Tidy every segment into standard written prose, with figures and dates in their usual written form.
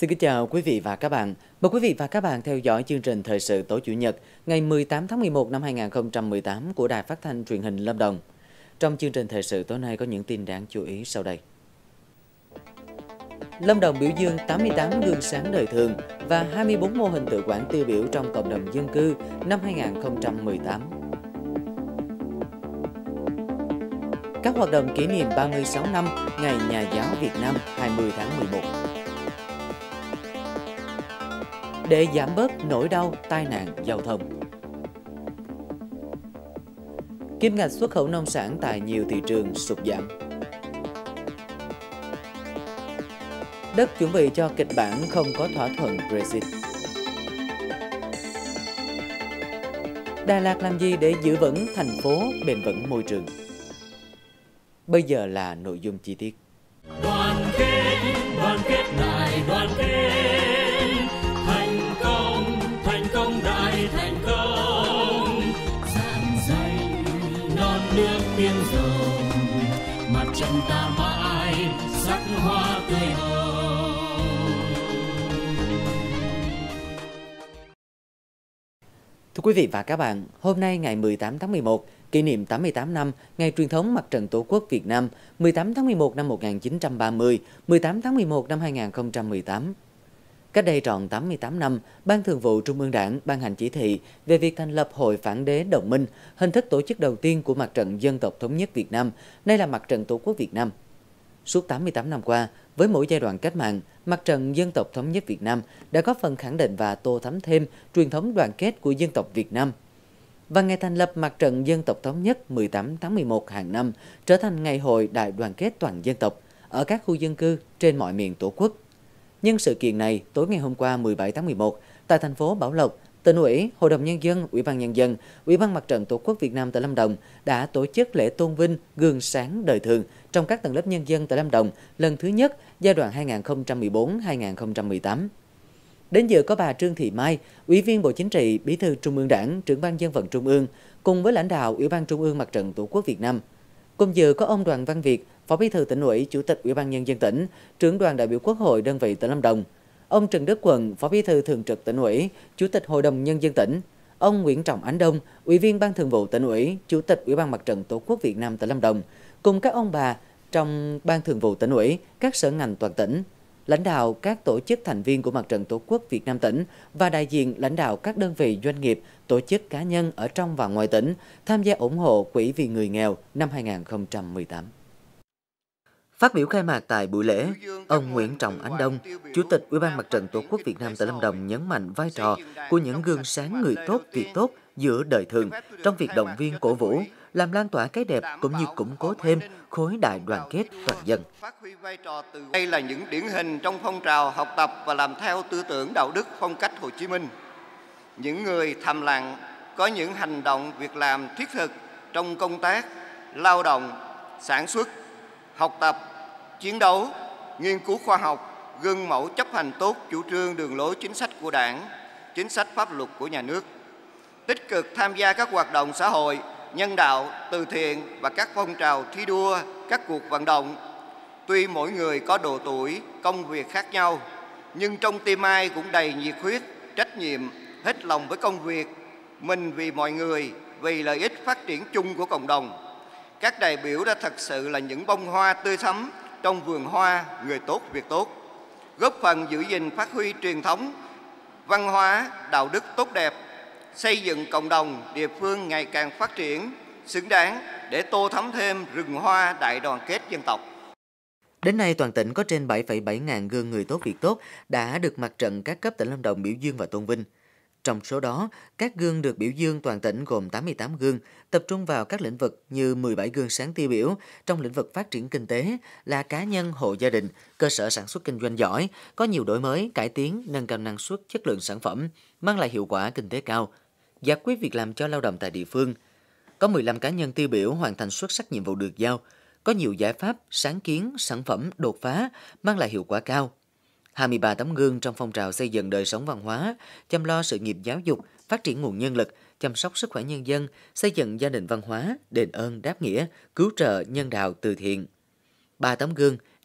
Xin kính chào quý vị và các bạn. Mời quý vị và các bạn theo dõi chương trình Thời sự tối Chủ nhật ngày 18 tháng 11 năm 2018 của Đài Phát thanh Truyền hình Lâm Đồng. Trong chương trình Thời sự tối nay có những tin đáng chú ý sau đây. Lâm Đồng biểu dương 88 gương sáng đời thường và 24 mô hình tự quản tiêu biểu trong cộng đồng dân cư năm 2018. Các hoạt động kỷ niệm 36 năm Ngày Nhà giáo Việt Nam 20 tháng 11. Để giảm bớt nỗi đau tai nạn giao thông. Kim ngạch xuất khẩu nông sản tại nhiều thị trường sụt giảm. Đất chuẩn bị cho kịch bản không có thỏa thuận Brexit. Đà Lạt làm gì để giữ vững thành phố bền vững môi trường? Bây giờ là nội dung chi tiết. Đoàn kết lại đoàn kết, thành công đại thành công, dạn dày non nước tiên dòng, mặt trận ta mãi sắc hoa tươi hồng. Thưa quý vị và các bạn, hôm nay ngày 18 tháng 11, kỷ niệm 88 năm Ngày truyền thống Mặt trận Tổ quốc Việt Nam 18 tháng 11 năm 1930, 18 tháng 11 năm 2018. Cách đây tròn 88 năm, Ban Thường vụ Trung ương Đảng ban hành chỉ thị về việc thành lập Hội Phản đế Đồng minh, hình thức tổ chức đầu tiên của Mặt trận Dân tộc Thống nhất Việt Nam, nay là Mặt trận Tổ quốc Việt Nam. Suốt 88 năm qua, với mỗi giai đoạn cách mạng, Mặt trận Dân tộc Thống nhất Việt Nam đã góp phần khẳng định và tô thắm thêm truyền thống đoàn kết của dân tộc Việt Nam. Và ngày thành lập Mặt trận Dân tộc Thống nhất 18 tháng 11 hàng năm trở thành ngày hội đại đoàn kết toàn dân tộc ở các khu dân cư trên mọi miền Tổ quốc. Nhân sự kiện này, tối ngày hôm qua 17 tháng 11, tại thành phố Bảo Lộc, Tỉnh ủy, Hội đồng Nhân dân, Ủy ban Nhân dân, Ủy ban Mặt trận Tổ quốc Việt Nam tại Lâm Đồng đã tổ chức lễ tôn vinh gương sáng đời thường trong các tầng lớp nhân dân tại Lâm Đồng lần thứ nhất giai đoạn 2014-2018. Đến dự có bà Trương Thị Mai, Ủy viên Bộ Chính trị, Bí thư Trung ương Đảng, Trưởng ban Dân vận Trung ương, cùng với lãnh đạo Ủy ban Trung ương Mặt trận Tổ quốc Việt Nam. Cùng dự có ông Đoàn Văn Việt, Phó Bí thư Tỉnh ủy, Chủ tịch Ủy ban Nhân dân tỉnh, Trưởng đoàn đại biểu Quốc hội đơn vị tỉnh Lâm Đồng, ông Trần Đức Quận, Phó Bí thư Thường trực Tỉnh ủy, Chủ tịch Hội đồng Nhân dân tỉnh, ông Nguyễn Trọng Ánh Đông, Ủy viên Ban Thường vụ Tỉnh ủy, Chủ tịch Ủy ban Mặt trận Tổ quốc Việt Nam tỉnh Lâm Đồng, cùng các ông bà trong Ban Thường vụ Tỉnh ủy, các sở ngành toàn tỉnh, lãnh đạo các tổ chức thành viên của Mặt trận Tổ quốc Việt Nam tỉnh và đại diện lãnh đạo các đơn vị doanh nghiệp, tổ chức cá nhân ở trong và ngoài tỉnh tham gia ủng hộ Quỹ vì người nghèo năm 2018. Phát biểu khai mạc tại buổi lễ, ông Nguyễn Trọng Ánh Đông, Chủ tịch Ủy ban Mặt trận Tổ quốc Việt Nam tại Lâm Đồng nhấn mạnh vai trò của những gương sáng người tốt, việc tốt giữa đời thường trong việc động viên cổ vũ, làm lan tỏa cái đẹp cũng như củng cố thêm khối đại đoàn kết toàn dân. Đây là những điển hình trong phong trào học tập và làm theo tư tưởng đạo đức phong cách Hồ Chí Minh. Những người thầm lặng có những hành động việc làm thiết thực trong công tác, lao động, sản xuất, học tập, chiến đấu, nghiên cứu khoa học, gương mẫu chấp hành tốt chủ trương đường lối chính sách của Đảng, chính sách pháp luật của nhà nước, tích cực tham gia các hoạt động xã hội, nhân đạo, từ thiện và các phong trào thi đua, các cuộc vận động. Tuy mỗi người có độ tuổi, công việc khác nhau, nhưng trong tim ai cũng đầy nhiệt huyết, trách nhiệm, hết lòng với công việc, mình vì mọi người, vì lợi ích phát triển chung của cộng đồng. Các đại biểu đã thật sự là những bông hoa tươi thắm trong vườn hoa người tốt việc tốt, góp phần giữ gìn phát huy truyền thống, văn hóa, đạo đức tốt đẹp, xây dựng cộng đồng địa phương ngày càng phát triển, xứng đáng để tô thắm thêm rừng hoa đại đoàn kết dân tộc. Đến nay, toàn tỉnh có trên 7,7 ngàn gương người tốt việc tốt đã được Mặt trận các cấp tỉnh Lâm Đồng biểu dương và tôn vinh. Trong số đó, các gương được biểu dương toàn tỉnh gồm 88 gương, tập trung vào các lĩnh vực như 17 gương sáng tiêu biểu trong lĩnh vực phát triển kinh tế là cá nhân, hộ gia đình, cơ sở sản xuất kinh doanh giỏi, có nhiều đổi mới, cải tiến, nâng cao năng suất, chất lượng sản phẩm, mang lại hiệu quả kinh tế cao, giải quyết việc làm cho lao động tại địa phương. Có 15 cá nhân tiêu biểu hoàn thành xuất sắc nhiệm vụ được giao, có nhiều giải pháp, sáng kiến, sản phẩm đột phá, mang lại hiệu quả cao. 23 tấm gương trong phong trào xây dựng đời sống văn hóa, chăm lo sự nghiệp giáo dục, phát triển nguồn nhân lực, chăm sóc sức khỏe nhân dân, xây dựng gia đình văn hóa, đền ơn đáp nghĩa, cứu trợ nhân đạo từ thiện. 3 tấm gương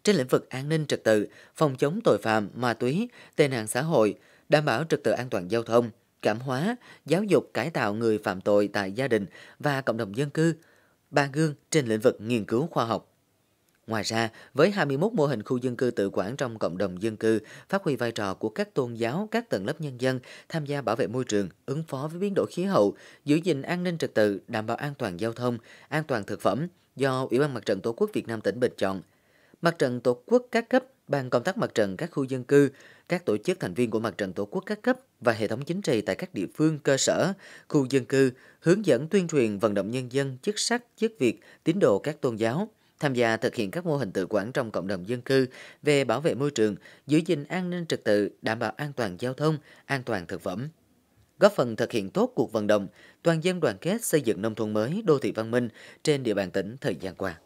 trên lĩnh vực an ninh trật tự, phòng chống tội phạm, ma túy, tệ nạn xã hội, đảm bảo trật tự an toàn giao thông, cảm hóa, giáo dục cải tạo người phạm tội tại gia đình và cộng đồng dân cư, 3 gương trên lĩnh vực nghiên cứu khoa học. Ngoài ra, với 21 mô hình khu dân cư tự quản trong cộng đồng dân cư, phát huy vai trò của các tôn giáo, các tầng lớp nhân dân tham gia bảo vệ môi trường, ứng phó với biến đổi khí hậu, giữ gìn an ninh trật tự, đảm bảo an toàn giao thông, an toàn thực phẩm do Ủy ban Mặt trận Tổ quốc Việt Nam tỉnh Bình chọn. Mặt trận Tổ quốc các cấp, ban công tác mặt trận các khu dân cư, các tổ chức thành viên của Mặt trận Tổ quốc các cấp và hệ thống chính trị tại các địa phương, cơ sở, khu dân cư hướng dẫn tuyên truyền vận động nhân dân, chức sắc, chức việc, tín đồ các tôn giáo tham gia thực hiện các mô hình tự quản trong cộng đồng dân cư về bảo vệ môi trường, giữ gìn an ninh trật tự, đảm bảo an toàn giao thông, an toàn thực phẩm. Góp phần thực hiện tốt cuộc vận động toàn dân đoàn kết xây dựng nông thôn mới, đô thị văn minh trên địa bàn tỉnh thời gian qua.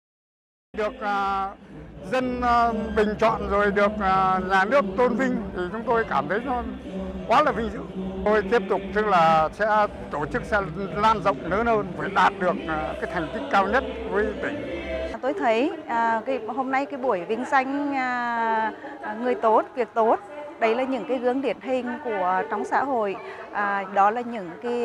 Được dân bình chọn rồi được nhà nước tôn vinh thì chúng tôi cảm thấy nó quá là vinh dự. Tôi tiếp tục tức là sẽ tổ chức sẽ lan rộng lớn hơn, phải đạt được cái thành tích cao nhất với tỉnh. Tôi thấy hôm nay cái buổi vinh danh người tốt, việc tốt, đấy là những cái gương điển hình của trong xã hội, đó là những cái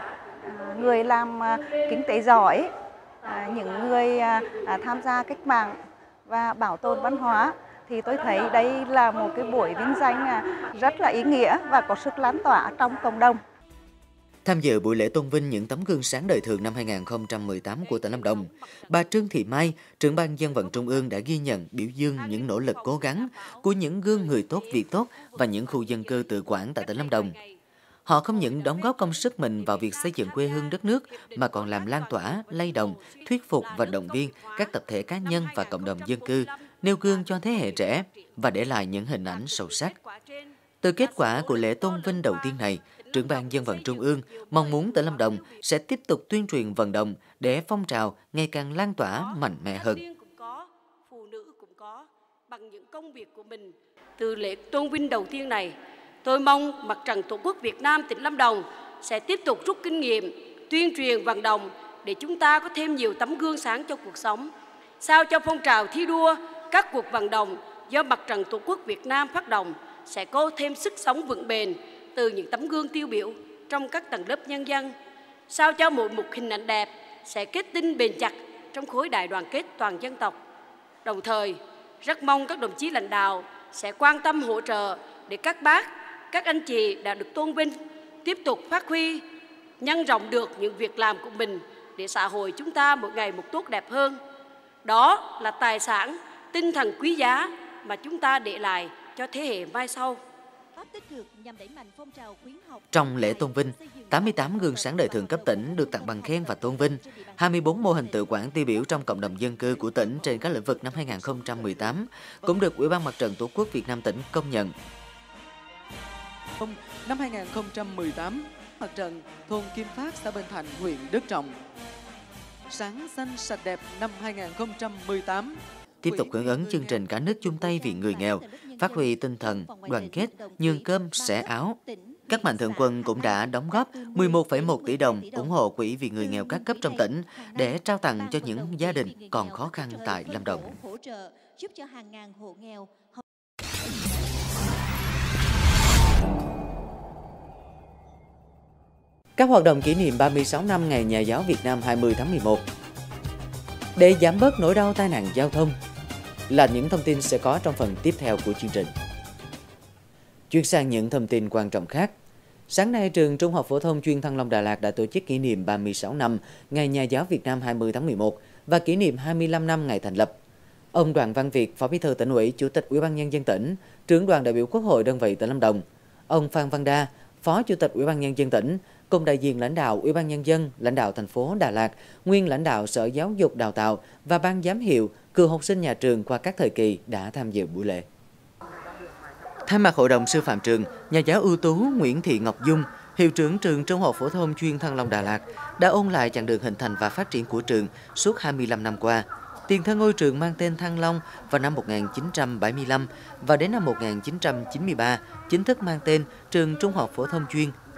người làm kinh tế giỏi, những người tham gia cách mạng và bảo tồn văn hóa, thì tôi thấy đây là một cái buổi vinh danh rất là ý nghĩa và có sức lan tỏa trong cộng đồng. Tham dự buổi lễ tôn vinh những tấm gương sáng đời thường năm 2018 của tỉnh Lâm Đồng, bà Trương Thị Mai, trưởng ban dân vận Trung ương đã ghi nhận, biểu dương những nỗ lực cố gắng của những gương người tốt, việc tốt và những khu dân cư tự quản tại tỉnh Lâm Đồng. Họ không những đóng góp công sức mình vào việc xây dựng quê hương đất nước mà còn làm lan tỏa, lay động, thuyết phục và động viên các tập thể cá nhân và cộng đồng dân cư, nêu gương cho thế hệ trẻ và để lại những hình ảnh sâu sắc. Từ kết quả của lễ tôn vinh đầu tiên này, trưởng ban dân vận Trung ương mong muốn tỉnh Lâm Đồng sẽ tiếp tục tuyên truyền vận động để phong trào ngày càng lan tỏa mạnh mẽ hơn. Phụ nữ cũng có bằng những công việc của mình. Từ lễ tôn vinh đầu tiên này, tôi mong Mặt trận Tổ quốc Việt Nam tỉnh Lâm Đồng sẽ tiếp tục rút kinh nghiệm, tuyên truyền vận động để chúng ta có thêm nhiều tấm gương sáng cho cuộc sống. Sao cho phong trào thi đua, các cuộc vận động do Mặt trận Tổ quốc Việt Nam phát động sẽ có thêm sức sống vững bền từ những tấm gương tiêu biểu trong các tầng lớp nhân dân. Sao cho mỗi một hình ảnh đẹp sẽ kết tinh bền chặt trong khối đại đoàn kết toàn dân tộc. Đồng thời, rất mong các đồng chí lãnh đạo sẽ quan tâm hỗ trợ để các bác, các anh chị đã được tôn vinh tiếp tục phát huy, nhân rộng được những việc làm của mình để xã hội chúng ta mỗi ngày một tốt đẹp hơn. Đó là tài sản, tinh thần quý giá mà chúng ta để lại cho thế hệ mai sau. Trong lễ tôn vinh, 88 gương sáng đời thường cấp tỉnh được tặng bằng khen và tôn vinh, 24 mô hình tự quản tiêu biểu trong cộng đồng dân cư của tỉnh trên các lĩnh vực năm 2018 cũng được Ủy ban Mặt trận Tổ quốc Việt Nam tỉnh công nhận. Năm 2018, Mặt trận thôn Kim Phát, xã Bình Thạnh, huyện Đức Trọng. Sáng xanh sạch đẹp năm 2018. Tiếp tục hưởng ứng chương trình Cả nước chung tay vì người nghèo, phát huy tinh thần đoàn kết, nhường cơm, sẻ áo. Các mạnh thường quân cũng đã đóng góp 11,1 tỷ đồng ủng hộ quỹ vì người nghèo các cấp trong tỉnh để trao tặng cho những gia đình còn khó khăn tại Lâm Đồng. Các hoạt động kỷ niệm 36 năm Ngày Nhà giáo Việt Nam 20 tháng 11. Để giảm bớt nỗi đau tai nạn giao thông là những thông tin sẽ có trong phần tiếp theo của chương trình. Chuyển sang những thông tin quan trọng khác. Sáng nay, trường Trung học phổ thông chuyên Thăng Long Đà Lạt đã tổ chức kỷ niệm 36 năm Ngày Nhà giáo Việt Nam 20 tháng 11 và kỷ niệm 25 năm ngày thành lập. Ông Đoàn Văn Việt, Phó Bí thư Tỉnh ủy, Chủ tịch Ủy ban Nhân dân tỉnh, trưởng đoàn đại biểu Quốc hội đơn vị tỉnh Lâm Đồng, ông Phan Văn Đa, Phó Chủ tịch Ủy ban Nhân dân tỉnh, cùng đại diện lãnh đạo Ủy ban Nhân dân, lãnh đạo thành phố Đà Lạt, nguyên lãnh đạo Sở Giáo dục Đào tạo và ban giám hiệu, cựu học sinh nhà trường qua các thời kỳ đã tham dự buổi lễ. Thay mặt Hội đồng Sư phạm trường, nhà giáo ưu tú Nguyễn Thị Ngọc Dung, hiệu trưởng trường Trung học phổ thông chuyên Thăng Long Đà Lạt, đã ôn lại chặng đường hình thành và phát triển của trường suốt 25 năm qua. Tiền thân ngôi trường mang tên Thăng Long vào năm 1975 và đến năm 1993 chính thức mang tên Trường Trung học phổ thông chuyên.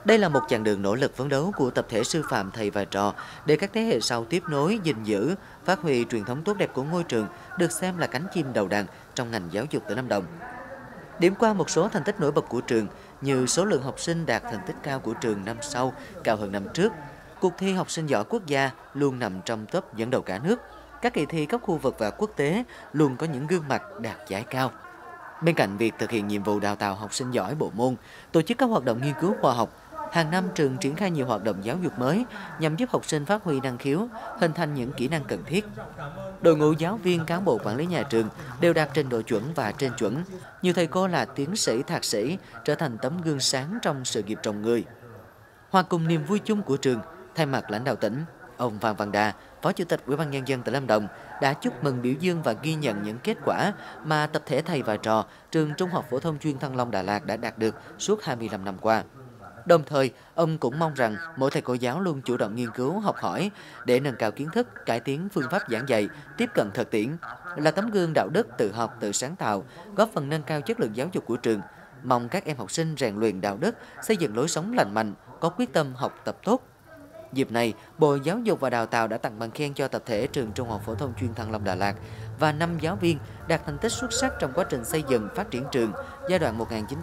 Đây là một chặng đường nỗ lực phấn đấu của tập thể sư phạm thầy và trò để các thế hệ sau tiếp nối, gìn giữ, phát huy truyền thống tốt đẹp của ngôi trường, được xem là cánh chim đầu đàn trong ngành giáo dục tỉnh Lâm Đồng. Điểm qua một số thành tích nổi bật của trường như số lượng học sinh đạt thành tích cao của trường năm sau cao hơn năm trước, cuộc thi học sinh giỏi quốc gia luôn nằm trong top dẫn đầu cả nước, các kỳ thi cấp khu vực và quốc tế luôn có những gương mặt đạt giải cao. Bên cạnh việc thực hiện nhiệm vụ đào tạo học sinh giỏi bộ môn, tổ chức các hoạt động nghiên cứu khoa học, hàng năm trường triển khai nhiều hoạt động giáo dục mới nhằm giúp học sinh phát huy năng khiếu, hình thành những kỹ năng cần thiết. Đội ngũ giáo viên, cán bộ quản lý nhà trường đều đạt trình độ chuẩn và trên chuẩn. Nhiều thầy cô là tiến sĩ, thạc sĩ trở thành tấm gương sáng trong sự nghiệp trồng người. Hòa cùng niềm vui chung của trường, thay mặt lãnh đạo tỉnh, ông Phan Văn Đà, Phó Chủ tịch Ủy ban Nhân dân tỉnh Lâm Đồng đã chúc mừng, biểu dương và ghi nhận những kết quả mà tập thể thầy và trò trường Trung học phổ thông chuyên Thăng Long Đà Lạt đã đạt được suốt 25 năm qua. Đồng thời, ông cũng mong rằng mỗi thầy cô giáo luôn chủ động nghiên cứu, học hỏi để nâng cao kiến thức, cải tiến phương pháp giảng dạy, tiếp cận thực tiễn, là tấm gương đạo đức, tự học, tự sáng tạo, góp phần nâng cao chất lượng giáo dục của trường. Mong các em học sinh rèn luyện đạo đức, xây dựng lối sống lành mạnh, có quyết tâm học tập tốt. Dịp này, Bộ Giáo dục và Đào tạo đã tặng bằng khen cho tập thể trường Trung học phổ thông chuyên Thăng Long Đà Lạt và 5 giáo viên đạt thành tích xuất sắc trong quá trình xây dựng phát triển trường giai đoạn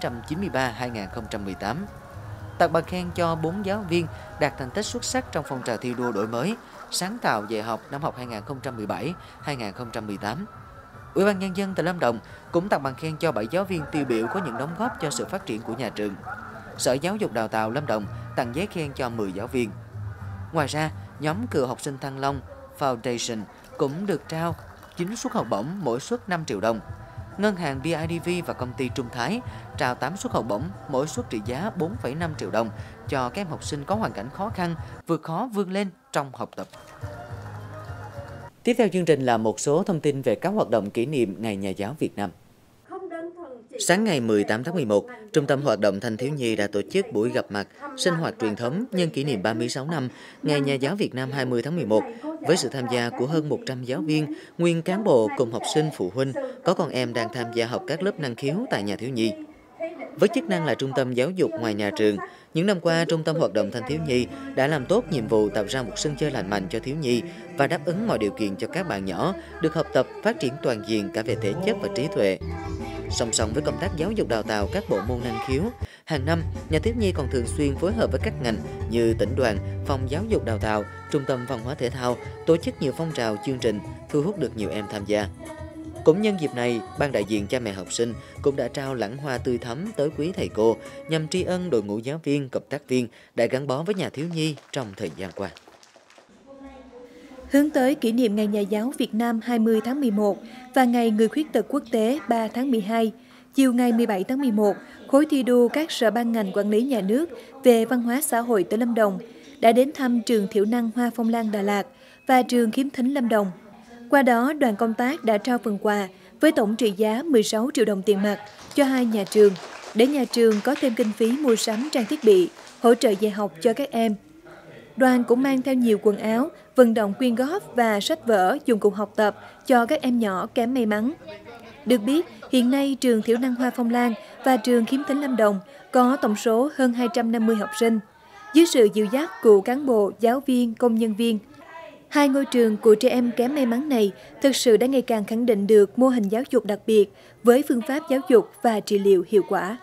1993-2018. Tặng bằng khen cho 4 giáo viên đạt thành tích xuất sắc trong phong trào thi đua đổi mới, sáng tạo dạy học năm học 2017-2018. Ủy ban Nhân dân tỉnh Lâm Đồng cũng tặng bằng khen cho 7 giáo viên tiêu biểu có những đóng góp cho sự phát triển của nhà trường. Sở Giáo dục Đào tạo Lâm Đồng tặng giấy khen cho 10 giáo viên. Ngoài ra, nhóm cựu học sinh Thăng Long Foundation cũng được trao 9 suất học bổng, mỗi suất 5 triệu đồng. Ngân hàng BIDV và công ty Trung Thái trao 8 suất học bổng, mỗi suất trị giá 4,5 triệu đồng cho các em học sinh có hoàn cảnh khó khăn, vượt khó vươn lên trong học tập. Tiếp theo chương trình là một số thông tin về các hoạt động kỷ niệm Ngày Nhà giáo Việt Nam. Sáng ngày 18 tháng 11, Trung tâm Hoạt động Thanh thiếu nhi đã tổ chức buổi gặp mặt, sinh hoạt truyền thống nhân kỷ niệm 36 năm Ngày Nhà giáo Việt Nam 20 tháng 11 với sự tham gia của hơn 100 giáo viên, nguyên cán bộ cùng học sinh, phụ huynh có con em đang tham gia học các lớp năng khiếu tại nhà thiếu nhi. Với chức năng là trung tâm giáo dục ngoài nhà trường, những năm qua, Trung tâm Hoạt động Thanh thiếu nhi đã làm tốt nhiệm vụ tạo ra một sân chơi lành mạnh cho thiếu nhi và đáp ứng mọi điều kiện cho các bạn nhỏ được học tập, phát triển toàn diện cả về thể chất và trí tuệ. Song song với công tác giáo dục đào tạo các bộ môn năng khiếu, hàng năm, nhà thiếu nhi còn thường xuyên phối hợp với các ngành như tỉnh đoàn, phòng giáo dục đào tạo, trung tâm văn hóa thể thao, tổ chức nhiều phong trào chương trình, thu hút được nhiều em tham gia. Cũng nhân dịp này, ban đại diện cha mẹ học sinh cũng đã trao lẵng hoa tươi thắm tới quý thầy cô nhằm tri ân đội ngũ giáo viên, cộng tác viên đã gắn bó với nhà thiếu nhi trong thời gian qua. Hướng tới kỷ niệm Ngày Nhà giáo Việt Nam 20 tháng 11 và Ngày Người khuyết tật quốc tế 3 tháng 12, chiều ngày 17 tháng 11, khối thi đua các sở ban ngành quản lý nhà nước về văn hóa xã hội tỉnh Lâm Đồng đã đến thăm trường Thiểu năng Hoa Phong Lan Đà Lạt và trường Khiếm Thính Lâm Đồng. Qua đó, đoàn công tác đã trao phần quà với tổng trị giá 16 triệu đồng tiền mặt cho 2 nhà trường, để nhà trường có thêm kinh phí mua sắm trang thiết bị, hỗ trợ dạy học cho các em. Đoàn cũng mang theo nhiều quần áo, vận động quyên góp và sách vở, dụng cụ học tập cho các em nhỏ kém may mắn. Được biết, hiện nay trường Thiểu năng Hoa Phong Lan và trường Khiếm Thính Lâm Đồng có tổng số hơn 250 học sinh. Dưới sự dìu dắt của cán bộ, giáo viên, công nhân viên, 2 ngôi trường của trẻ em kém may mắn này thực sự đã ngày càng khẳng định được mô hình giáo dục đặc biệt với phương pháp giáo dục và trị liệu hiệu quả.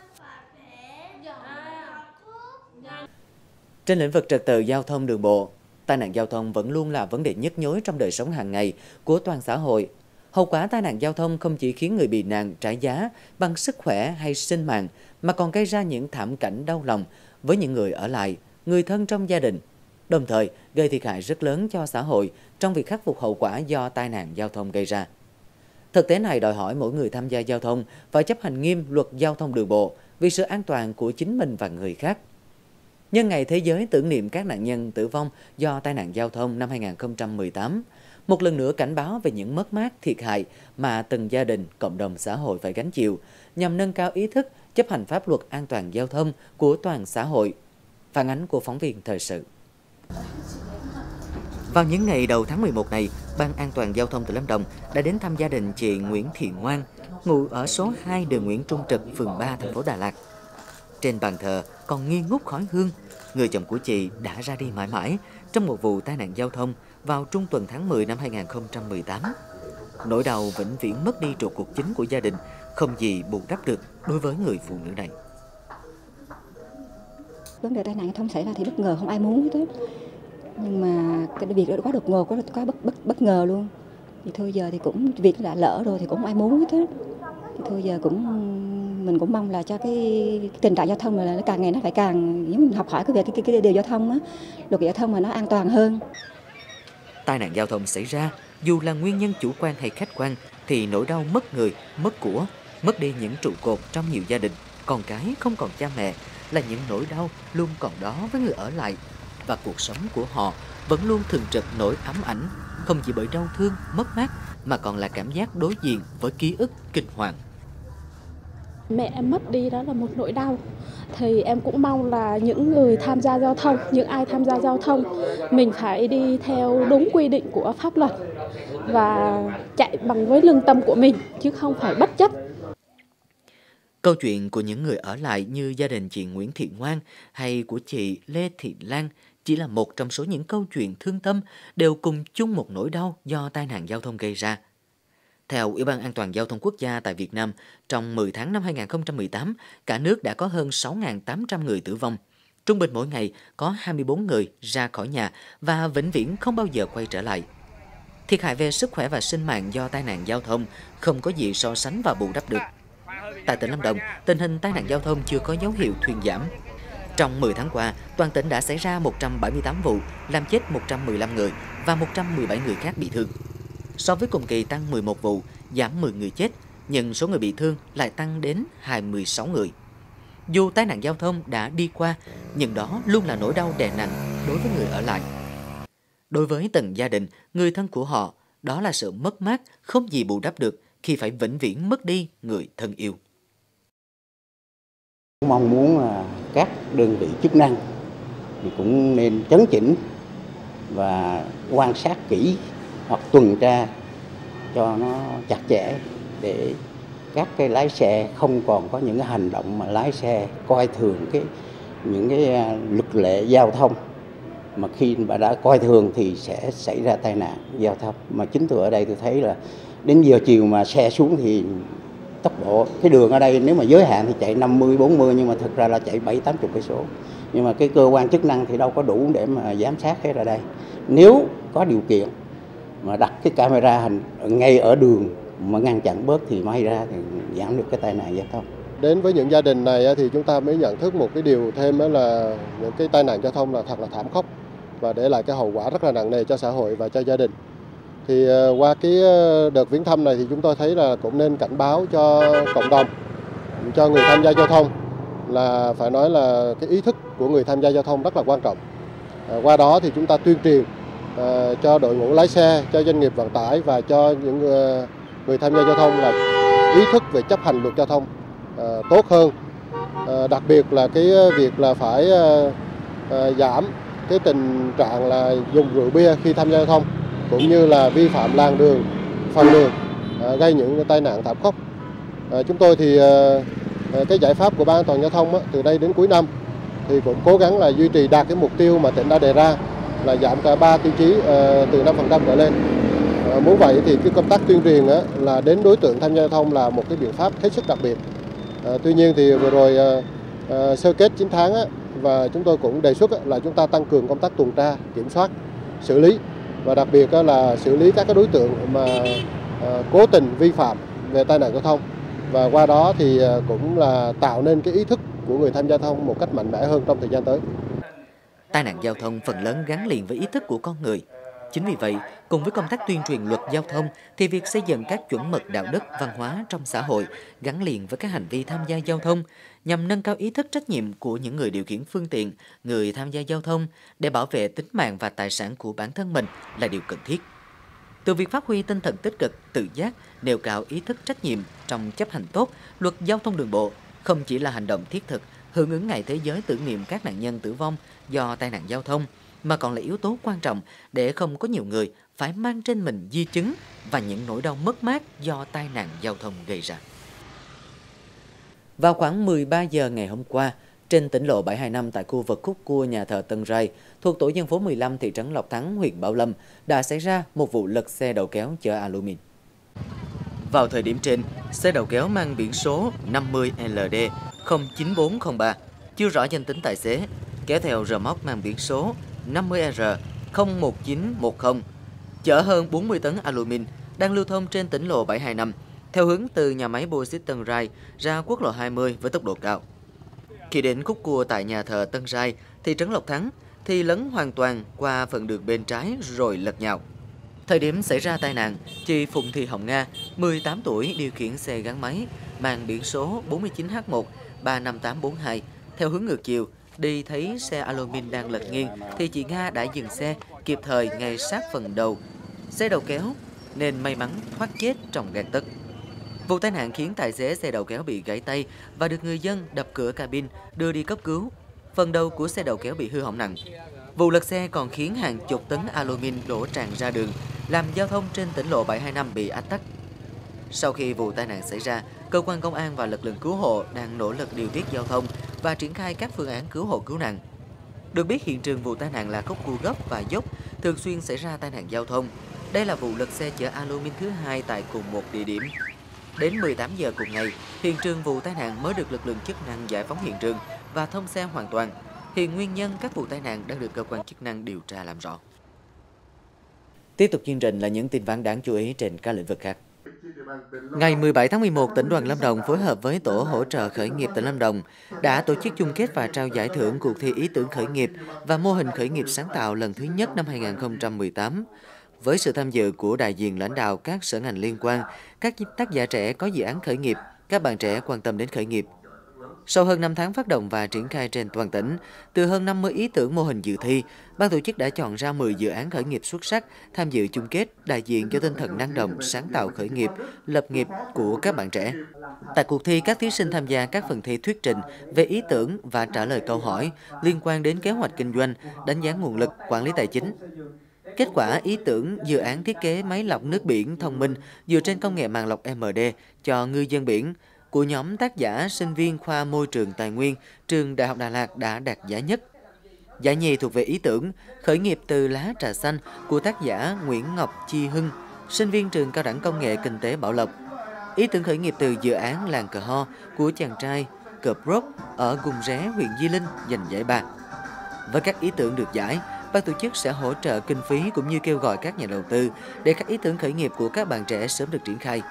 Trên lĩnh vực trật tự giao thông đường bộ, tai nạn giao thông vẫn luôn là vấn đề nhức nhối trong đời sống hàng ngày của toàn xã hội. Hậu quả tai nạn giao thông không chỉ khiến người bị nạn trả giá bằng sức khỏe hay sinh mạng, mà còn gây ra những thảm cảnh đau lòng với những người ở lại, người thân trong gia đình, đồng thời gây thiệt hại rất lớn cho xã hội trong việc khắc phục hậu quả do tai nạn giao thông gây ra. Thực tế này đòi hỏi mỗi người tham gia giao thông phải chấp hành nghiêm luật giao thông đường bộ vì sự an toàn của chính mình và người khác. Nhân ngày Thế giới tưởng niệm các nạn nhân tử vong do tai nạn giao thông năm 2018, một lần nữa cảnh báo về những mất mát, thiệt hại mà từng gia đình, cộng đồng xã hội phải gánh chịu nhằm nâng cao ý thức chấp hành pháp luật an toàn giao thông của toàn xã hội. Phản ánh của phóng viên thời sự. Vào những ngày đầu tháng 11 này, Ban An toàn Giao thông tỉnh Lâm Đồng đã đến thăm gia đình chị Nguyễn Thị Ngoan, ngụ ở số 2 đường Nguyễn Trung Trực, phường 3, thành phố Đà Lạt. Trên bàn thờ còn nghi ngút khói hương. Người chồng của chị đã ra đi mãi mãi trong một vụ tai nạn giao thông vào trung tuần tháng 10 năm 2018. Nỗi đau vĩnh viễn mất đi trụ cột chính của gia đình không gì bù đắp được đối với người phụ nữ này. Vấn đề tai nạn giao thông xảy ra thì bất ngờ, không ai muốn hết. Nhưng mà cái việc đó quá đột ngột, quá bất ngờ luôn. Thì thôi giờ thì cũng việc đã lỡ rồi thì cũng không ai muốn hết. Thì thôi giờ mình cũng mong là cho cái tình trạng giao thông là nó càng ngày nó phải càng giống mình học hỏi cái điều giao thông á, luật giao thông mà nó an toàn hơn. Tai nạn giao thông xảy ra dù là nguyên nhân chủ quan hay khách quan thì nỗi đau mất người, mất của, mất đi những trụ cột trong nhiều gia đình, con cái không còn cha mẹ là những nỗi đau luôn còn đó với người ở lại, và cuộc sống của họ vẫn luôn thường trực nỗi ám ảnh, không chỉ bởi đau thương, mất mát mà còn là cảm giác đối diện với ký ức kinh hoàng. Mẹ em mất đi đó là một nỗi đau. Thì em cũng mong là những người tham gia giao thông, những ai tham gia giao thông, mình phải đi theo đúng quy định của pháp luật và chạy bằng với lương tâm của mình, chứ không phải bất chấp. Câu chuyện của những người ở lại như gia đình chị Nguyễn Thị Ngoan hay của chị Lê Thị Lan chỉ là một trong số những câu chuyện thương tâm đều cùng chung một nỗi đau do tai nạn giao thông gây ra. Theo Ủy ban An toàn Giao thông Quốc gia tại Việt Nam, trong 10 tháng năm 2018, cả nước đã có hơn 6.800 người tử vong. Trung bình mỗi ngày có 24 người ra khỏi nhà và vĩnh viễn không bao giờ quay trở lại. Thiệt hại về sức khỏe và sinh mạng do tai nạn giao thông không có gì so sánh và bù đắp được. Tại tỉnh Lâm Đồng, tình hình tai nạn giao thông chưa có dấu hiệu thuyên giảm. Trong 10 tháng qua, toàn tỉnh đã xảy ra 178 vụ, làm chết 115 người và 117 người khác bị thương. So với cùng kỳ tăng 11 vụ, giảm 10 người chết, nhưng số người bị thương lại tăng đến 26 người. Dù tai nạn giao thông đã đi qua, nhưng đó luôn là nỗi đau đè nặng đối với người ở lại. Đối với từng gia đình, người thân của họ, đó là sự mất mát không gì bù đắp được khi phải vĩnh viễn mất đi người thân yêu. Mong muốn là các đơn vị chức năng thì cũng nên chấn chỉnh và quan sát kỹ hoặc tuần tra cho nó chặt chẽ để các cái lái xe không còn có những cái hành động mà lái xe coi thường những cái luật lệ giao thông, mà khi mà đã coi thường thì sẽ xảy ra tai nạn giao thông. Mà chính từ ở đây tôi thấy là đến giờ chiều mà xe xuống thì tốc độ, cái đường ở đây nếu mà giới hạn thì chạy 50, 40 nhưng mà thực ra là chạy 70-80 cây số. Nhưng mà cái cơ quan chức năng thì đâu có đủ để mà giám sát hết ở đây. Nếu có điều kiện mà đặt cái camera ngay ở đường mà ngăn chặn bớt thì may ra thì giảm được cái tai nạn giao thông. Đến với những gia đình này thì chúng ta mới nhận thức một cái điều thêm đó là những cái tai nạn giao thông là thật là thảm khốc và để lại cái hậu quả rất là nặng nề cho xã hội và cho gia đình. Thì qua cái đợt viếng thăm này thì chúng tôi thấy là cũng nên cảnh báo cho cộng đồng, cho người tham gia giao thông là phải nói là cái ý thức của người tham gia giao thông rất là quan trọng. Qua đó thì chúng ta tuyên truyền cho đội ngũ lái xe, cho doanh nghiệp vận tải và cho những người tham gia giao thông là ý thức về chấp hành luật giao thông tốt hơn. Đặc biệt là cái việc là phải giảm cái tình trạng là dùng rượu bia khi tham gia giao thông, cũng như là vi phạm làn đường, phần đường, gây những tai nạn thảm khốc. Chúng tôi thì cái giải pháp của Ban An toàn Giao thông từ đây đến cuối năm thì cũng cố gắng là duy trì đạt cái mục tiêu mà tỉnh đã đề ra là giảm cả 3 tiêu chí từ 5% trở lên. Muốn vậy thì cái công tác tuyên truyền là đến đối tượng tham gia giao thông là một cái biện pháp hết sức đặc biệt. Tuy nhiên thì vừa rồi sơ kết 9 tháng và chúng tôi cũng đề xuất là chúng ta tăng cường công tác tuần tra, kiểm soát, xử lý và đặc biệt là xử lý các cái đối tượng mà cố tình vi phạm về tai nạn giao thông, và qua đó thì cũng là tạo nên cái ý thức của người tham gia giao thông một cách mạnh mẽ hơn trong thời gian tới. Tai nạn giao thông phần lớn gắn liền với ý thức của con người. Chính vì vậy, cùng với công tác tuyên truyền luật giao thông thì việc xây dựng các chuẩn mực đạo đức, văn hóa trong xã hội gắn liền với các hành vi tham gia giao thông nhằm nâng cao ý thức trách nhiệm của những người điều khiển phương tiện, người tham gia giao thông để bảo vệ tính mạng và tài sản của bản thân mình là điều cần thiết. Từ việc phát huy tinh thần tích cực, tự giác, nêu cao ý thức trách nhiệm trong chấp hành tốt luật giao thông đường bộ không chỉ là hành động thiết thực hưởng ứng Ngày Thế giới tưởng niệm các nạn nhân tử vong do tai nạn giao thông, mà còn là yếu tố quan trọng để không có nhiều người phải mang trên mình di chứng và những nỗi đau mất mát do tai nạn giao thông gây ra. Vào khoảng 13 giờ ngày hôm qua, trên tỉnh lộ 725 tại khu vực khúc cua nhà thờ Tân Rai, thuộc tổ dân phố 15 thị trấn Lộc Thắng, huyện Bảo Lâm, đã xảy ra một vụ lật xe đầu kéo chở alumin. Vào thời điểm trên, xe đầu kéo mang biển số 50LD 09403, chưa rõ danh tính tài xế, kéo theo rơ moóc mang biển số 50R 01910, chở hơn 40 tấn alumin, đang lưu thông trên tỉnh lộ 725, theo hướng từ nhà máy bô xít Tân Rai ra quốc lộ 20 với tốc độ cao. Khi đến khúc cua tại nhà thờ Tân Rai, thị trấn Lộc Thắng, thì lấn hoàn toàn qua phần đường bên trái rồi lật nhào. Thời điểm xảy ra tai nạn, chị Phùng Thị Hồng Nga, 18 tuổi, điều khiển xe gắn máy mang biển số 49H1 35842 theo hướng ngược chiều, đi thấy xe alumin đang lật nghiêng thì chị Nga đã dừng xe kịp thời ngay sát phần đầu xe đầu kéo nên may mắn thoát chết trong gang tấc. Vụ tai nạn khiến tài xế xe đầu kéo bị gãy tay và được người dân đập cửa cabin đưa đi cấp cứu. Phần đầu của xe đầu kéo bị hư hỏng nặng. Vụ lật xe còn khiến hàng chục tấn alumin đổ tràn ra đường, làm giao thông trên tỉnh lộ 725 bị ách tắc. Sau khi vụ tai nạn xảy ra, cơ quan công an và lực lượng cứu hộ đang nỗ lực điều tiết giao thông và triển khai các phương án cứu hộ cứu nạn. Được biết hiện trường vụ tai nạn là khúc cua gấp và dốc, thường xuyên xảy ra tai nạn giao thông. Đây là vụ lật xe chở alumin thứ hai tại cùng một địa điểm. Đến 18 giờ cùng ngày, hiện trường vụ tai nạn mới được lực lượng chức năng giải phóng hiện trường và thông xe hoàn toàn. Hiện nguyên nhân các vụ tai nạn đang được cơ quan chức năng điều tra làm rõ. Tiếp tục chương trình là những tin vắn đáng chú ý trên các lĩnh vực khác. Ngày 17 tháng 11, tỉnh đoàn Lâm Đồng phối hợp với Tổ hỗ trợ khởi nghiệp tỉnh Lâm Đồng đã tổ chức chung kết và trao giải thưởng cuộc thi ý tưởng khởi nghiệp và mô hình khởi nghiệp sáng tạo lần thứ nhất năm 2018. Với sự tham dự của đại diện lãnh đạo các sở ngành liên quan, các tác giả trẻ có dự án khởi nghiệp, các bạn trẻ quan tâm đến khởi nghiệp. Sau hơn 5 tháng phát động và triển khai trên toàn tỉnh, từ hơn 50 ý tưởng mô hình dự thi, ban tổ chức đã chọn ra 10 dự án khởi nghiệp xuất sắc tham dự chung kết đại diện cho tinh thần năng động, sáng tạo khởi nghiệp, lập nghiệp của các bạn trẻ. Tại cuộc thi, các thí sinh tham gia các phần thi thuyết trình về ý tưởng và trả lời câu hỏi liên quan đến kế hoạch kinh doanh, đánh giá nguồn lực, quản lý tài chính. Kết quả ý tưởng dự án thiết kế máy lọc nước biển thông minh dựa trên công nghệ màng lọc MD cho ngư dân biển của nhóm tác giả sinh viên khoa môi trường tài nguyên trường Đại học Đà Lạt đã đạt giải nhất. Giải nhì thuộc về ý tưởng khởi nghiệp từ lá trà xanh của tác giả Nguyễn Ngọc Chi Hưng, sinh viên trường Cao đẳng Công nghệ Kinh tế Bảo Lộc. Ý tưởng khởi nghiệp từ dự án làng cờ ho của chàng trai cờ Brock ở Gùng Ré, huyện Di Linh giành giải bạc. Với các ý tưởng được giải, ban tổ chức sẽ hỗ trợ kinh phí cũng như kêu gọi các nhà đầu tư để các ý tưởng khởi nghiệp của các bạn trẻ sớm được triển khai.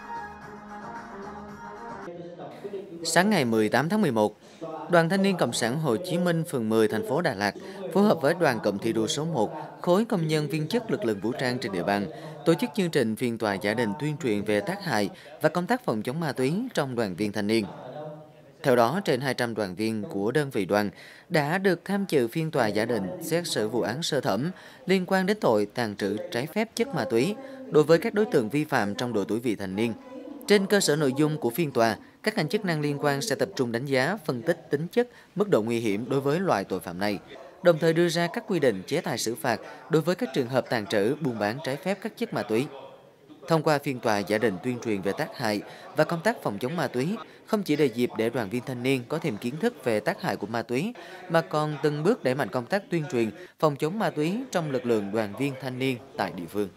Sáng ngày 18 tháng 11, Đoàn Thanh niên Cộng sản Hồ Chí Minh phường 10 thành phố Đà Lạt phối hợp với Đoàn Cụm thi đua số 1, khối công nhân viên chức lực lượng vũ trang trên địa bàn tổ chức chương trình phiên tòa giả định tuyên truyền về tác hại và công tác phòng chống ma túy trong đoàn viên thanh niên. Theo đó, trên 200 đoàn viên của đơn vị đoàn đã được tham dự phiên tòa giả định xét xử vụ án sơ thẩm liên quan đến tội tàng trữ trái phép chất ma túy đối với các đối tượng vi phạm trong độ tuổi vị thành niên. Trên cơ sở nội dung của phiên tòa, các ngành chức năng liên quan sẽ tập trung đánh giá, phân tích tính chất, mức độ nguy hiểm đối với loại tội phạm này, đồng thời đưa ra các quy định chế tài xử phạt đối với các trường hợp tàng trữ, buôn bán trái phép các chất ma túy. Thông qua phiên tòa giả định tuyên truyền về tác hại và công tác phòng chống ma túy, không chỉ là dịp để đoàn viên thanh niên có thêm kiến thức về tác hại của ma túy, mà còn từng bước đẩy mạnh công tác tuyên truyền phòng chống ma túy trong lực lượng đoàn viên thanh niên tại địa phương.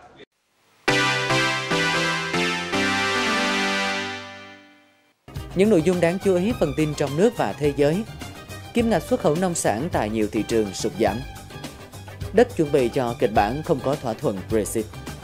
Những nội dung đáng chú ý phần tin trong nước và thế giới. Kim ngạch xuất khẩu nông sản tại nhiều thị trường sụt giảm. Đất chuẩn bị cho kịch bản không có thỏa thuận Brexit.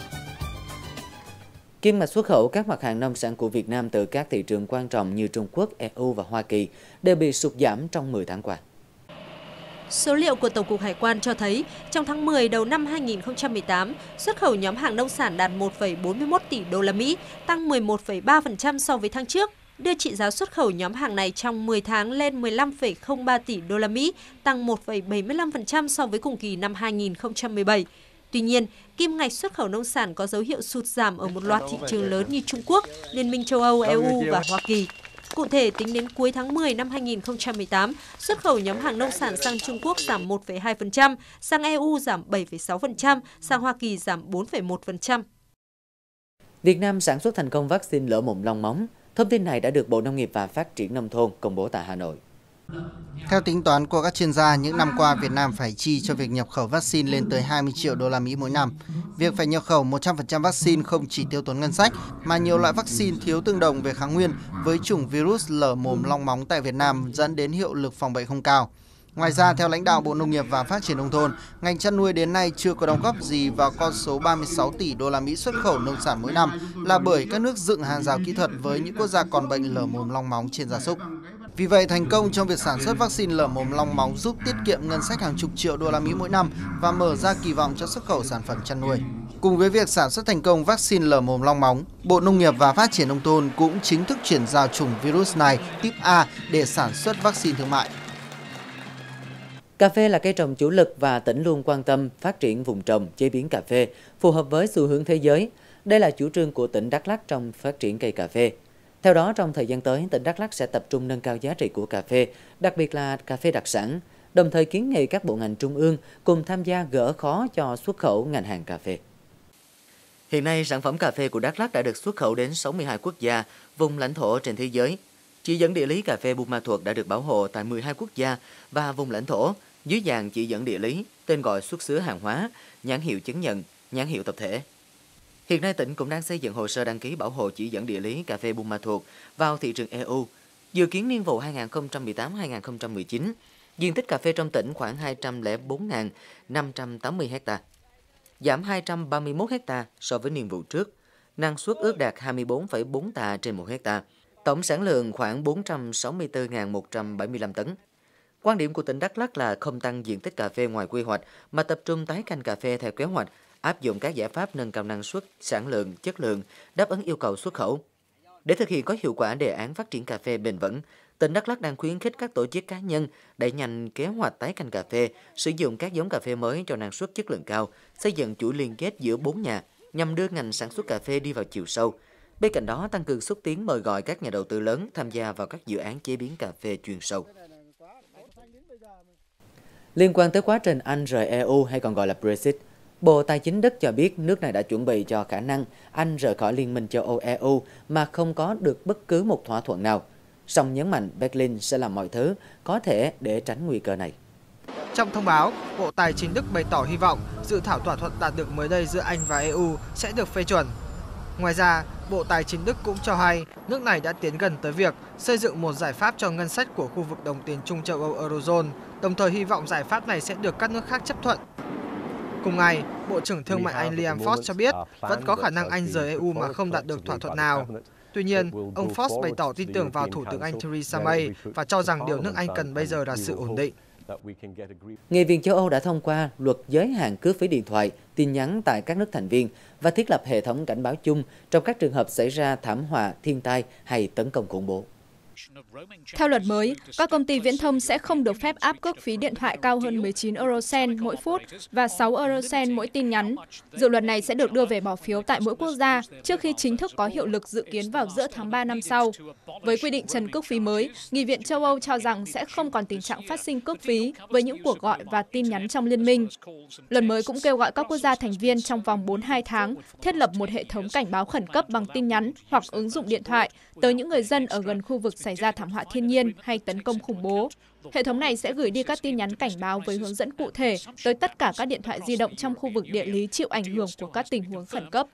Kim ngạch xuất khẩu các mặt hàng nông sản của Việt Nam từ các thị trường quan trọng như Trung Quốc, EU và Hoa Kỳ đều bị sụt giảm trong 10 tháng qua. Số liệu của Tổng cục Hải quan cho thấy, trong tháng 10 đầu năm 2018, xuất khẩu nhóm hàng nông sản đạt 1,41 tỷ đô la Mỹ, tăng 11,3% so với tháng trước, đưa trị giá xuất khẩu nhóm hàng này trong 10 tháng lên 15,03 tỷ đô la Mỹ, tăng 1,75% so với cùng kỳ năm 2017. Tuy nhiên, kim ngạch xuất khẩu nông sản có dấu hiệu sụt giảm ở một loạt thị trường lớn như Trung Quốc, Liên minh châu Âu, EU và Hoa Kỳ. Cụ thể, tính đến cuối tháng 10 năm 2018, xuất khẩu nhóm hàng nông sản sang Trung Quốc giảm 1,2%, sang EU giảm 7,6%, sang Hoa Kỳ giảm 4,1%. Việt Nam sản xuất thành công vaccine lở mồm long móng. Thông tin này đã được Bộ Nông nghiệp và Phát triển Nông thôn công bố tại Hà Nội. Theo tính toán của các chuyên gia, những năm qua Việt Nam phải chi cho việc nhập khẩu vaccine lên tới 20 triệu đô la Mỹ mỗi năm. Việc phải nhập khẩu 100% vaccine không chỉ tiêu tốn ngân sách, mà nhiều loại vaccine thiếu tương đồng về kháng nguyên với chủng virus lở mồm long móng tại Việt Nam dẫn đến hiệu lực phòng bệnh không cao. Ngoài ra, theo lãnh đạo Bộ Nông nghiệp và Phát triển Nông thôn, ngành chăn nuôi đến nay chưa có đóng góp gì vào con số 36 tỷ đô la Mỹ xuất khẩu nông sản mỗi năm là bởi các nước dựng hàng rào kỹ thuật với những quốc gia còn bệnh lở mồm long móng trên gia súc. Vì vậy, thành công trong việc sản xuất vaccine lở mồm long móng giúp tiết kiệm ngân sách hàng chục triệu đô la Mỹ mỗi năm và mở ra kỳ vọng cho xuất khẩu sản phẩm chăn nuôi. Cùng với việc sản xuất thành công vaccine lở mồm long móng, Bộ Nông nghiệp và Phát triển Nông thôn cũng chính thức chuyển giao chủng virus này type A để sản xuất vaccine thương mại. Cà phê là cây trồng chủ lực và tỉnh luôn quan tâm phát triển vùng trồng, chế biến cà phê, phù hợp với xu hướng thế giới. Đây là chủ trương của tỉnh Đắk Lắk trong phát triển cây cà phê. Theo đó, trong thời gian tới, tỉnh Đắk Lắk sẽ tập trung nâng cao giá trị của cà phê, đặc biệt là cà phê đặc sản, đồng thời kiến nghị các bộ ngành trung ương cùng tham gia gỡ khó cho xuất khẩu ngành hàng cà phê. Hiện nay, sản phẩm cà phê của Đắk Lắk đã được xuất khẩu đến 62 quốc gia, vùng lãnh thổ trên thế giới. Chỉ dẫn địa lý cà phê Buôn Ma Thuột đã được bảo hộ tại 12 quốc gia và vùng lãnh thổ dưới dạng chỉ dẫn địa lý, tên gọi xuất xứ hàng hóa, nhãn hiệu chứng nhận, nhãn hiệu tập thể. Hiện nay, tỉnh cũng đang xây dựng hồ sơ đăng ký bảo hộ chỉ dẫn địa lý cà phê Buôn Ma Thuột vào thị trường EU. Dự kiến niên vụ 2018-2019, diện tích cà phê trong tỉnh khoảng 204.580 ha, giảm 231 ha so với niên vụ trước. Năng suất ước đạt 24,4 tạ trên 1 ha. Tổng sản lượng khoảng 464.175 tấn. Quan điểm của tỉnh Đắk Lắk là không tăng diện tích cà phê ngoài quy hoạch mà tập trung tái canh cà phê theo kế hoạch, áp dụng các giải pháp nâng cao năng suất, sản lượng, chất lượng, đáp ứng yêu cầu xuất khẩu. Để thực hiện có hiệu quả đề án phát triển cà phê bền vững, tỉnh Đắk Lắk đang khuyến khích các tổ chức cá nhân đẩy nhanh kế hoạch tái canh cà phê, sử dụng các giống cà phê mới cho năng suất chất lượng cao, xây dựng chuỗi liên kết giữa 4 nhà nhằm đưa ngành sản xuất cà phê đi vào chiều sâu. Bên cạnh đó, tăng cường xúc tiến mời gọi các nhà đầu tư lớn tham gia vào các dự án chế biến cà phê chuyên sâu. Liên quan tới quá trình Anh rời EU hay còn gọi là Brexit, Bộ Tài chính Đức cho biết nước này đã chuẩn bị cho khả năng Anh rời khỏi Liên minh châu Âu EU mà không có được bất cứ một thỏa thuận nào. Song nhấn mạnh Berlin sẽ làm mọi thứ có thể để tránh nguy cơ này. Trong thông báo, Bộ Tài chính Đức bày tỏ hy vọng dự thảo thỏa thuận đạt được mới đây giữa Anh và EU sẽ được phê chuẩn. Ngoài ra, Bộ Tài chính Đức cũng cho hay nước này đã tiến gần tới việc xây dựng một giải pháp cho ngân sách của khu vực đồng tiền chung châu Âu Eurozone, đồng thời hy vọng giải pháp này sẽ được các nước khác chấp thuận. Cùng ngày, Bộ trưởng Thương mại Anh Liam Foss cho biết vẫn có khả năng Anh rời EU mà không đạt được thỏa thuận nào. Tuy nhiên, ông Foss bày tỏ tin tưởng vào Thủ tướng Anh Theresa May và cho rằng điều nước Anh cần bây giờ là sự ổn định. Nghị viện châu Âu đã thông qua luật giới hạn cước phí điện thoại, tin nhắn tại các nước thành viên và thiết lập hệ thống cảnh báo chung trong các trường hợp xảy ra thảm họa, thiên tai hay tấn công khủng bố. Theo luật mới, các công ty viễn thông sẽ không được phép áp cước phí điện thoại cao hơn 19 eurocent mỗi phút và 6 eurocent mỗi tin nhắn. Dự luật này sẽ được đưa về bỏ phiếu tại mỗi quốc gia trước khi chính thức có hiệu lực dự kiến vào giữa tháng 3 năm sau. Với quy định trần cước phí mới, Nghị viện châu Âu cho rằng sẽ không còn tình trạng phát sinh cước phí với những cuộc gọi và tin nhắn trong liên minh. Luật mới cũng kêu gọi các quốc gia thành viên trong vòng 42 tháng thiết lập một hệ thống cảnh báo khẩn cấp bằng tin nhắn hoặc ứng dụng điện thoại tới những người dân ở gần khu vực xảy ra thảm họa thiên nhiên hay tấn công khủng bố. Hệ thống này sẽ gửi đi các tin nhắn cảnh báo với hướng dẫn cụ thể tới tất cả các điện thoại di động trong khu vực địa lý chịu ảnh hưởng của các tình huống khẩn cấp.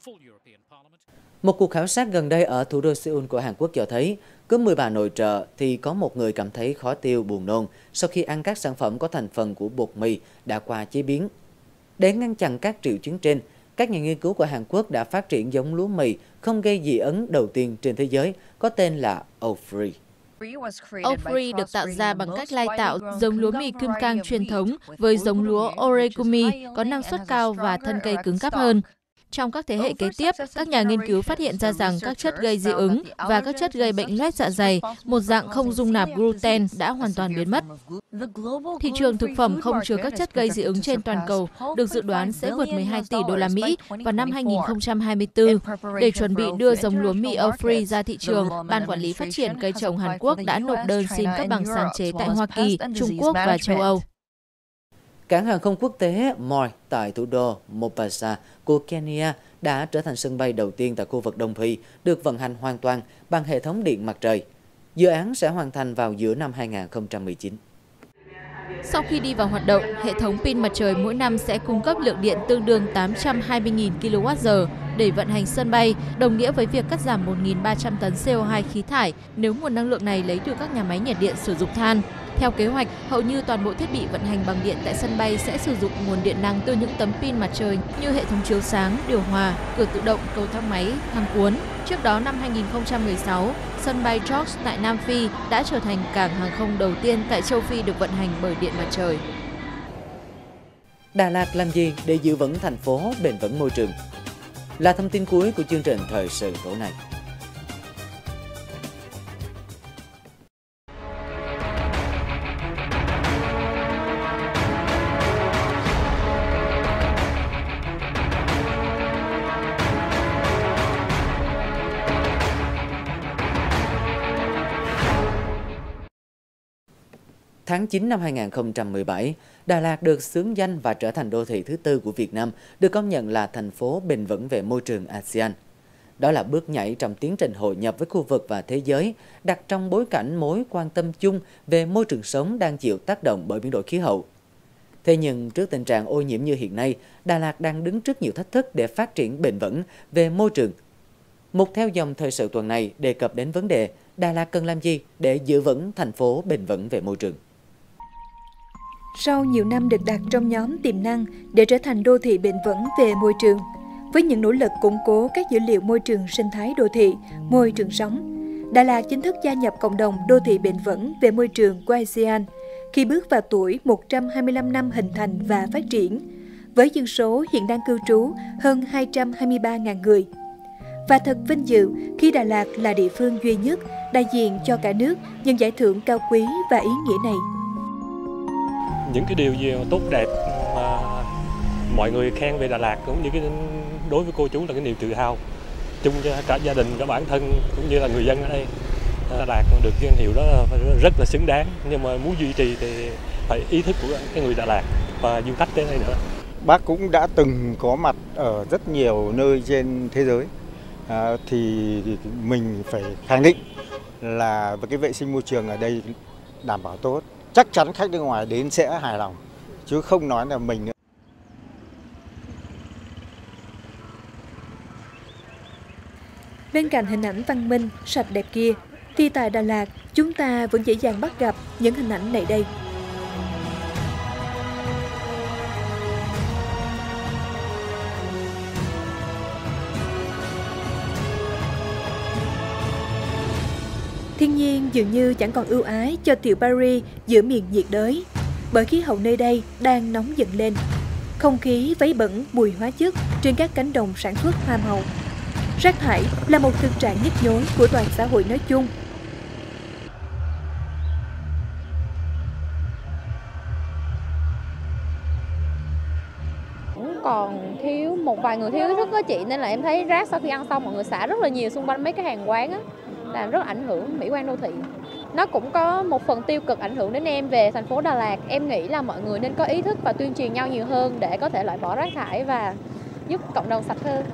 Một cuộc khảo sát gần đây ở thủ đô Seoul của Hàn Quốc cho thấy, cứ 10 bà nội trợ thì có một người cảm thấy khó tiêu, buồn nôn sau khi ăn các sản phẩm có thành phần của bột mì đã qua chế biến. Để ngăn chặn các triệu chứng trên, các nhà nghiên cứu của Hàn Quốc đã phát triển giống lúa mì không gây dị ứng đầu tiên trên thế giới, có tên là Oat Free. Oat Free được tạo ra bằng cách lai tạo giống lúa mì kim cang truyền thống với giống lúa Oregumi có năng suất cao và thân cây cứng cáp hơn. Trong các thế hệ kế tiếp, các nhà nghiên cứu phát hiện ra rằng các chất gây dị ứng và các chất gây bệnh loét dạ dày, một dạng không dung nạp gluten, đã hoàn toàn biến mất. Thị trường thực phẩm không chứa các chất gây dị ứng trên toàn cầu được dự đoán sẽ vượt 12 tỷ đô la Mỹ vào năm 2024. Để chuẩn bị đưa giống lúa mì Oat Free ra thị trường, Ban Quản lý Phát triển Cây trồng Hàn Quốc đã nộp đơn xin cấp bằng sáng chế tại Hoa Kỳ, Trung Quốc và châu Âu. Cảng hàng không quốc tế Moi tại thủ đô Mombasa của Kenya đã trở thành sân bay đầu tiên tại khu vực Đông Phi được vận hành hoàn toàn bằng hệ thống điện mặt trời. Dự án sẽ hoàn thành vào giữa năm 2019. Sau khi đi vào hoạt động, hệ thống pin mặt trời mỗi năm sẽ cung cấp lượng điện tương đương 820.000 kWh để vận hành sân bay, đồng nghĩa với việc cắt giảm 1.300 tấn CO2 khí thải nếu nguồn năng lượng này lấy từ các nhà máy nhiệt điện sử dụng than. Theo kế hoạch, hầu như toàn bộ thiết bị vận hành bằng điện tại sân bay sẽ sử dụng nguồn điện năng từ những tấm pin mặt trời như hệ thống chiếu sáng, điều hòa, cửa tự động, cầu thang máy, thang cuốn. Trước đó năm 2016, sân bay George tại Nam Phi đã trở thành cảng hàng không đầu tiên tại châu Phi được vận hành bởi điện mặt trời. Đà Lạt làm gì để giữ vững thành phố bền vững môi trường? Là thông tin cuối của chương trình thời sự tối nay. Tháng 9 năm 2017, Đà Lạt được xướng danh và trở thành đô thị thứ tư của Việt Nam, được công nhận là thành phố bền vững về môi trường ASEAN. Đó là bước nhảy trong tiến trình hội nhập với khu vực và thế giới, đặt trong bối cảnh mối quan tâm chung về môi trường sống đang chịu tác động bởi biến đổi khí hậu. Thế nhưng trước tình trạng ô nhiễm như hiện nay, Đà Lạt đang đứng trước nhiều thách thức để phát triển bền vững về môi trường. Mục theo dòng thời sự tuần này đề cập đến vấn đề Đà Lạt cần làm gì để giữ vững thành phố bền vững về môi trường. Sau nhiều năm được đặt trong nhóm tiềm năng để trở thành đô thị bền vững về môi trường, với những nỗ lực củng cố các dữ liệu môi trường sinh thái đô thị, môi trường sống, Đà Lạt chính thức gia nhập cộng đồng đô thị bền vững về môi trường của ASEAN khi bước vào tuổi 125 năm hình thành và phát triển, với dân số hiện đang cư trú hơn 223.000 người. Và thật vinh dự khi Đà Lạt là địa phương duy nhất đại diện cho cả nước nhận giải thưởng cao quý và ý nghĩa này. Những cái điều gì tốt đẹp mà mọi người khen về Đà Lạt cũng như đối với cô chú là cái niềm tự hào chung cho cả gia đình, cả bản thân cũng như là người dân ở đây. Đà Lạt được danh hiệu đó rất là xứng đáng, nhưng mà muốn duy trì thì phải ý thức của cái người Đà Lạt và du khách đến đây nữa. Bác cũng đã từng có mặt ở rất nhiều nơi trên thế giới, thì mình phải khẳng định là cái vệ sinh môi trường ở đây đảm bảo tốt. Chắc chắn khách nước ngoài đến sẽ hài lòng, chứ không nói là mình nữa. Bên cạnh hình ảnh văn minh, sạch đẹp kia, thì tại Đà Lạt, chúng ta vẫn dễ dàng bắt gặp những hình ảnh này đây. Thiên nhiên dường như chẳng còn ưu ái cho tiểu Paris giữa miền nhiệt đới, bởi khí hậu nơi đây đang nóng dần lên. Không khí vấy bẩn mùi hóa chất trên các cánh đồng sản xuất hoa màu. Rác thải là một thực trạng nhức nhối của toàn xã hội nói chung. Còn thiếu một vài người thiếu ý thức đó chị, nên là em thấy rác sau khi ăn xong mọi người xả rất là nhiều xung quanh mấy cái hàng quán á, làm rất ảnh hưởng mỹ quan đô thị. Nó cũng có một phần tiêu cực ảnh hưởng đến em về thành phố Đà Lạt. Em nghĩ là mọi người nên có ý thức và tuyên truyền nhau nhiều hơn để có thể loại bỏ rác thải và giúp cộng đồng sạch hơn.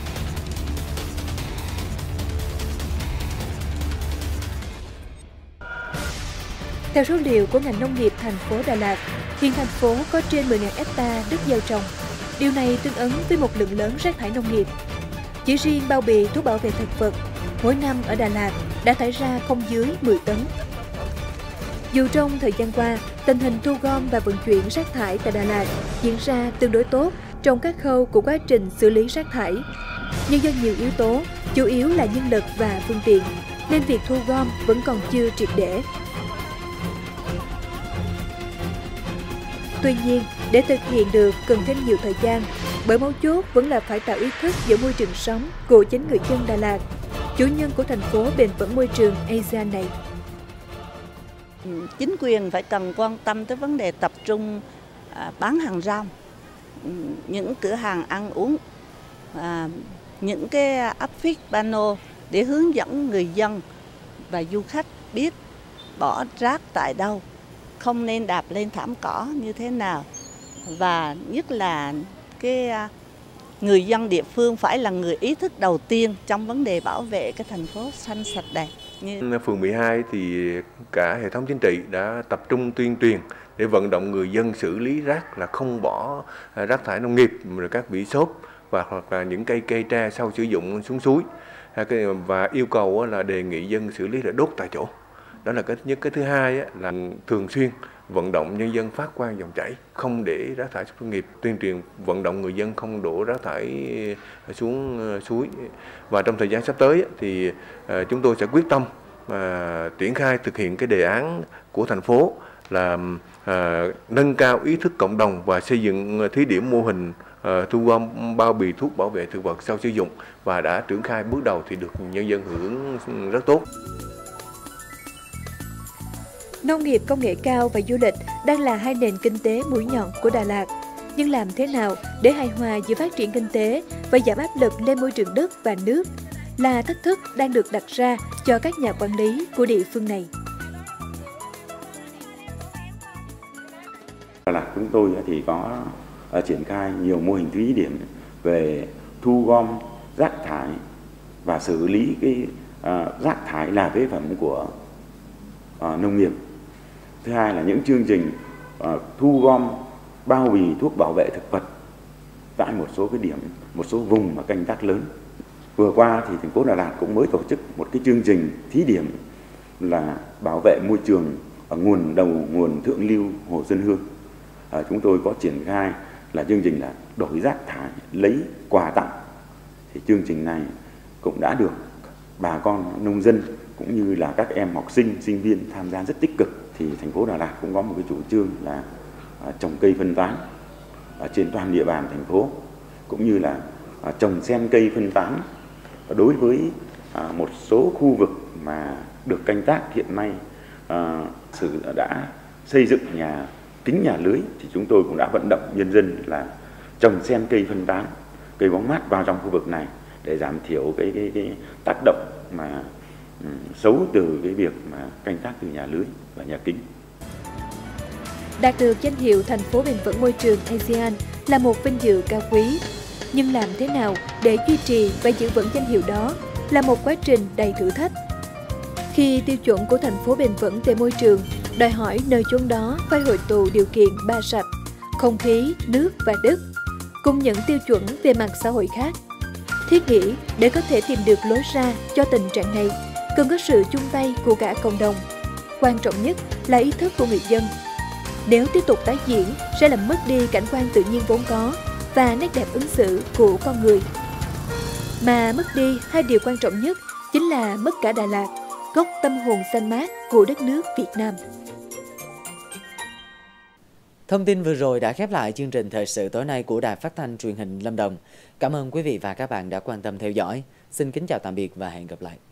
Theo số liệu của ngành nông nghiệp thành phố Đà Lạt, hiện thành phố có trên 10.000 hectare đất gieo trồng. Điều này tương ứng với một lượng lớn rác thải nông nghiệp. Chỉ riêng bao bì thuốc bảo vệ thực vật, mỗi năm ở Đà Lạt đã thải ra không dưới 10 tấn. Dù trong thời gian qua, tình hình thu gom và vận chuyển rác thải tại Đà Lạt diễn ra tương đối tốt trong các khâu của quá trình xử lý rác thải, nhưng do nhiều yếu tố, chủ yếu là nhân lực và phương tiện, nên việc thu gom vẫn còn chưa triệt để. Tuy nhiên, để thực hiện được cần thêm nhiều thời gian, bởi mấu chốt vẫn là phải tạo ý thức giữa môi trường sống của chính người dân Đà Lạt, chủ nhân của thành phố bền vững môi trường ASEAN này. Chính quyền phải cần quan tâm tới vấn đề tập trung bán hàng rong, những cửa hàng ăn uống, những cái áp phích pano để hướng dẫn người dân và du khách biết bỏ rác tại đâu, không nên đạp lên thảm cỏ như thế nào, và nhất là cái người dân địa phương phải là người ý thức đầu tiên trong vấn đề bảo vệ cái thành phố xanh sạch đẹp. Phường 12 thì cả hệ thống chính trị đã tập trung tuyên truyền để vận động người dân xử lý rác, là không bỏ rác thải nông nghiệp, rồi các vỉ xốp hoặc là những cây tre sau sử dụng xuống suối, và yêu cầu là đề nghị dân xử lý là đốt tại chỗ. Đó là cái thứ nhất. Cái thứ hai là thường xuyên vận động nhân dân phát quang dòng chảy, không để rác thải xuống nghiệp, tuyên truyền vận động người dân không đổ rác thải xuống suối. Và trong thời gian sắp tới thì chúng tôi sẽ quyết tâm triển khai thực hiện cái đề án của thành phố là nâng cao ý thức cộng đồng và xây dựng thí điểm mô hình thu gom bao bì thuốc bảo vệ thực vật sau sử dụng, và đã triển khai bước đầu thì được nhân dân hưởng rất tốt. Nông nghiệp công nghệ cao và du lịch đang là hai nền kinh tế mũi nhọn của Đà Lạt. Nhưng làm thế nào để hài hòa giữa phát triển kinh tế và giảm áp lực lên môi trường đất và nước là thách thức đang được đặt ra cho các nhà quản lý của địa phương này. Đà Lạt chúng tôi thì có triển khai nhiều mô hình thí điểm về thu gom rác thải và xử lý cái rác thải là phế phẩm của nông nghiệp. Thứ hai là những chương trình thu gom bao bì thuốc bảo vệ thực vật tại một số cái điểm, một số vùng mà canh tác lớn. Vừa qua thì thành phố Đà Lạt cũng mới tổ chức một cái chương trình thí điểm là bảo vệ môi trường ở nguồn thượng lưu Hồ Xuân Hương. Chúng tôi có triển khai là chương trình là đổi rác thải lấy quà tặng. Thì chương trình này cũng đã được bà con nông dân cũng như là các em học sinh, sinh viên tham gia rất tích cực. Thì thành phố Đà Lạt cũng có một cái chủ trương là trồng cây phân tán ở trên toàn địa bàn thành phố, cũng như là trồng xen cây phân tán đối với một số khu vực mà được canh tác hiện nay đã xây dựng kính nhà lưới, thì chúng tôi cũng đã vận động nhân dân là trồng xen cây phân tán, cây bóng mát vào trong khu vực này để giảm thiểu cái tác động mà xấu từ cái việc mà canh tác từ nhà lưới và nhà kính. Đạt được danh hiệu thành phố bền vững môi trường ASEAN là một vinh dự cao quý. Nhưng làm thế nào để duy trì và giữ vững danh hiệu đó là một quá trình đầy thử thách. Khi tiêu chuẩn của thành phố bền vững về môi trường đòi hỏi nơi chốn đó phải hội tụ điều kiện ba sạch, không khí, nước và đất, cùng những tiêu chuẩn về mặt xã hội khác. Thiết nghĩ để có thể tìm được lối ra cho tình trạng này, cần có sự chung tay của cả cộng đồng. Quan trọng nhất là ý thức của người dân. Nếu tiếp tục tái diễn sẽ làm mất đi cảnh quan tự nhiên vốn có và nét đẹp ứng xử của con người. Mà mất đi hai điều quan trọng nhất chính là mất cả Đà Lạt, gốc tâm hồn xanh mát của đất nước Việt Nam. Thông tin vừa rồi đã khép lại chương trình thời sự tối nay của Đài Phát thanh Truyền hình Lâm Đồng. Cảm ơn quý vị và các bạn đã quan tâm theo dõi. Xin kính chào tạm biệt và hẹn gặp lại.